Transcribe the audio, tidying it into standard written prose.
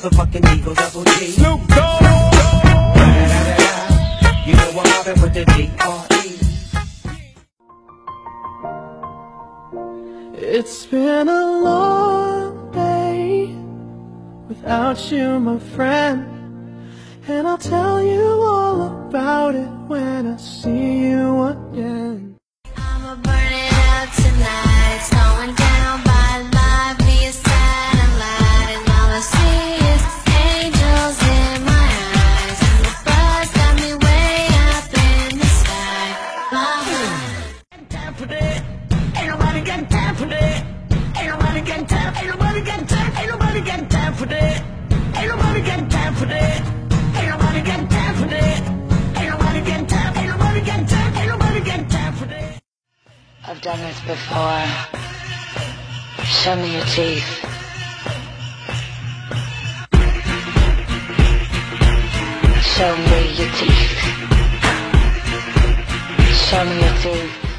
motherfucking Eagle Double G. Snoop Dogg. You know I'm mobbing with the D.R.E. It's been a long day without you, my friend, and I'll tell you all about it when I see you again. I'ma burn it out tonight. It's going down by live. Be a satellite, and all I see is angels in my eyes, and the buzz got me way up in the sky. Time for that. Ain't nobody got time for that. Ain't nobody got time. Ain't nobody got time. Ain't nobody got time for that. Ain't nobody got time for that. Ain't nobody got time for that. Ain't nobody got time. Ain't nobody got time. Ain't nobody got time for that. I've done this before. Show me your teeth. Show me your teeth. Show me your teeth.